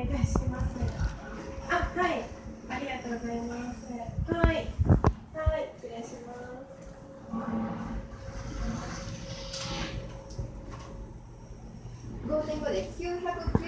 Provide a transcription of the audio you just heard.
願いします。あ、はい、ありがとうございます。はい、はい、失礼します。5.5で900